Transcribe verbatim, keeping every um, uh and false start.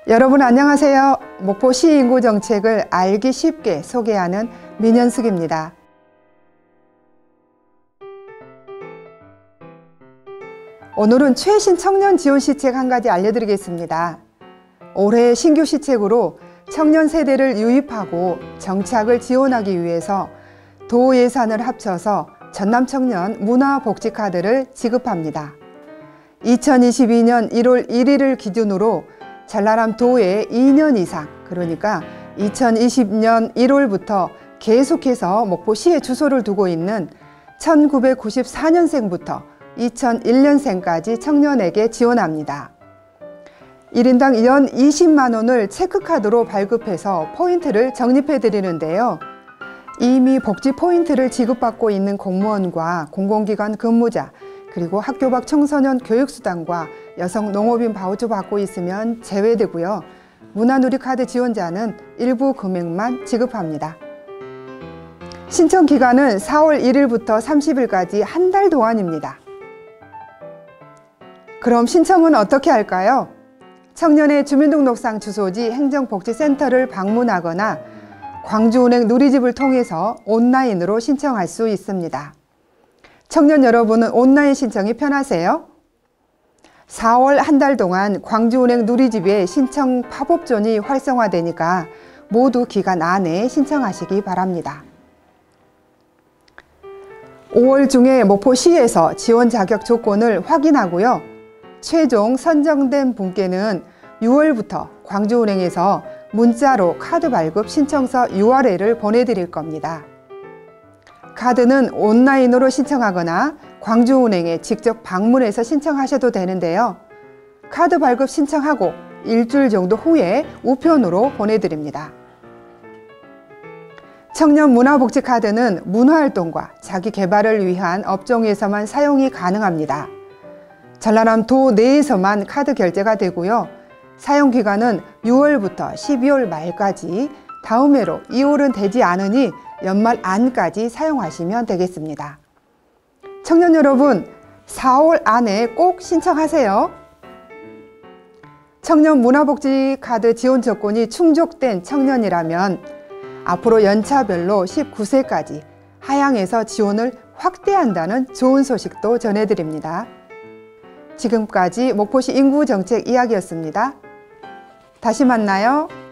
여러분 안녕하세요. 목포시 인구 정책을 알기 쉽게 소개하는 민현숙입니다. 오늘은 최신 청년 지원 시책 한 가지 알려드리겠습니다. 올해 신규 시책으로 청년 세대를 유입하고 정착을 지원하기 위해서 도 예산을 합쳐서 전남 청년 문화복지카드를 지급합니다. 이천이십이 년 일월 일일을 기준으로 전라남 도에 이 년 이상, 그러니까 이천이십 년 일월부터 계속해서 목포시에 주소를 두고 있는 천구백구십사 년생부터 이천일 년생까지 청년에게 지원합니다. 일 인당 연 이십만 원을 체크카드로 발급해서 포인트를 적립해 드리는데요. 이미 복지 포인트를 지급받고 있는 공무원과 공공기관 근무자, 그리고 학교 밖 청소년 교육수당과 여성 농업인 바우처 받고 있으면 제외되고요. 문화누리카드 지원자는 일부 금액만 지급합니다. 신청 기간은 사월 일일부터 삼십일까지 한 달 동안입니다. 그럼 신청은 어떻게 할까요? 청년의 주민등록상 주소지 행정복지센터를 방문하거나 광주은행 누리집을 통해서 온라인으로 신청할 수 있습니다. 청년 여러분은 온라인 신청이 편하세요? 사월 한 달 동안 광주은행 누리집에 신청 팝업존이 활성화되니까 모두 기간 안에 신청하시기 바랍니다. 오월 중에 목포시에서 지원 자격 조건을 확인하고요. 최종 선정된 분께는 유월부터 광주은행에서 문자로 카드 발급 신청서 유알엘을 보내드릴 겁니다. 카드는 온라인으로 신청하거나 광주은행에 직접 방문해서 신청하셔도 되는데요. 카드 발급 신청하고 일주일 정도 후에 우편으로 보내드립니다. 청년 문화복지카드는 문화활동과 자기개발을 위한 업종에서만 사용이 가능합니다. 전라남 도 내에서만 카드 결제가 되고요. 사용기간은 유월부터 십이월 말까지, 다음 해로 이월은 되지 않으니 연말 안까지 사용하시면 되겠습니다. 청년 여러분, 사월 안에 꼭 신청하세요. 청년 문화복지카드 지원 조건이 충족된 청년이라면 앞으로 연차별로 십구 세까지 하향해서 지원을 확대한다는 좋은 소식도 전해드립니다. 지금까지 목포시 인구정책 이야기였습니다. 다시 만나요.